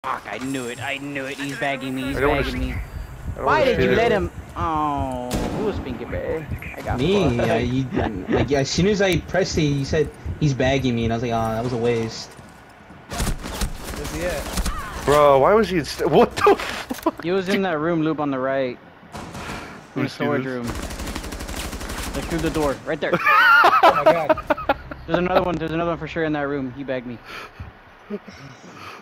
Fuck, I knew it. I knew it. He's bagging me. He's bagging me. I Why did you it. let him? Oh, who was Pinky Bear? I got Me. fucked. Like as soon as I pressed it, you said he's bagging me, and I was like, ah, that was a waste. Where's he at? Bro, why was he in what the fuck? He was in that room loop on the right. In the storage room. Like through the door. Right there. Oh my god. There's another one. There's another one for sure in that room. He bagged me.